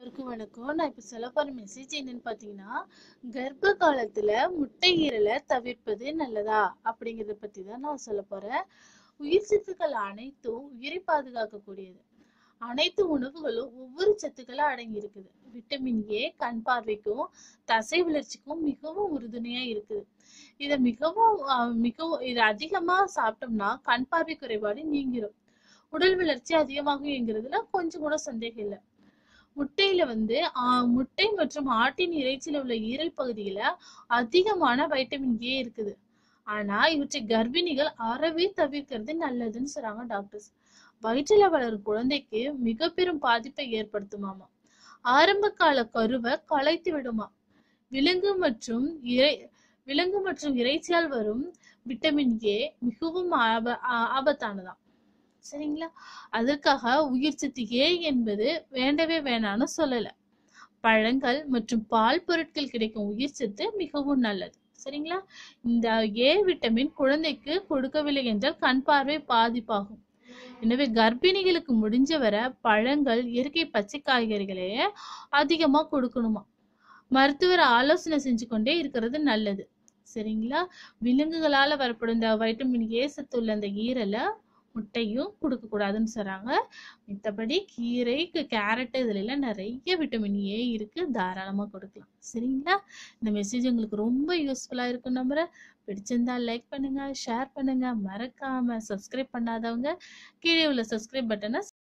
எல்லாருக்கும் வணக்கம். நான் இப்ப சொல்ல போற மெசேஜ் என்னன்னு பாத்தீங்கன்னா, கர்ப்ப காலத்துல முட்டை ஈரலை தவிர்ப்பது நல்லதா அப்படிங்கறத பத்தி தான் நான் சொல்ல போறேன். உயிர் சத்துக்கள் அனைத்தும் உயிரை பாதுகாக்கக்கூடியது. அனைத்து உணவுகளும் ஒவ்வொரு சத்துக்களா அடங்கி இருக்குது. விட்டமின் ஏ கண் பார்வைக்கும் தசை வளர்ச்சிக்கும் மிகவும் உறுதுணையா இருக்குது. இதை அதிகமா சாப்பிட்டோம்னா கண் பார்வை குறைபாடு நீங்கிரும். உடல் வளர்ச்சி அதிகமாகுங்கிறதுல கொஞ்சம் கூட சந்தேகம் இல்லை. முட்டையில முட்டை மற்றும் ஆட்டின் இறைச்சியில உள்ள ஈரல் பகுதியில அதிகமான வைட்டமின் ஏ இருக்குது. ஆனா இவற்றை கர்ப்பிணிகள் அறவே தவிர்க்கிறது நல்லதுன்னு சொல்றாங்க டாக்டர்ஸ். வயிற்றுல வளரும் குழந்தைக்கு மிக பெரும் பாதிப்பை ஏற்படுத்துமாமா. ஆரம்ப கால கருவை கலைத்து விடுமா. விலங்கு மற்றும் இறை விலங்கு மற்றும் இறைச்சியால் வரும் விட்டமின் ஏ மிகவும் ஆபத்தானதாம். சரிங்களா? அதற்காக உயிர் சத்து ஏ என்பது வேண்டவே வேணான்னு சொல்லல. பழங்கள் மற்றும் பால் பொருட்கள் கிடைக்கும் உயிர் சத்து மிகவும் நல்லது. சரிங்களா? இந்த ஏ விட்டமின் குழந்தைக்கு கொடுக்கவில்லை என்றால் கண் பார்வை பாதிப்பாகும். எனவே கர்ப்பிணிகளுக்கு முடிஞ்ச வர பழங்கள், இயற்கை பச்சை காய்கறிகளையே அதிகமா கொடுக்கணுமா. மருத்துவர் ஆலோசனை செஞ்சு கொண்டே இருக்கிறது நல்லது. சரிங்களா? விலங்குகளால வரப்படும் இந்த வைட்டமின் ஏ சத்து உள்ள அந்த ஈரலை முட்டையும் கொடுக்க கூடாதுன்னு சொல்றாங்க. மத்தபடி கீரை, கேரட் இதுல எல்லாம் நிறைய விட்டமின் ஏ இருக்கு, தாராளமா கொடுக்கலாம். சரிங்களா? இந்த மெசேஜ் உங்களுக்கு ரொம்ப யூஸ்ஃபுல்லா இருக்கும் நம்புறேன். பிடிச்சிருந்தா லைக் பண்ணுங்க, ஷேர் பண்ணுங்க, மறக்காம சப்ஸ்கிரைப் பண்ணாதவங்க கீழே உள்ள சப்ஸ்கிரைப் பட்டனை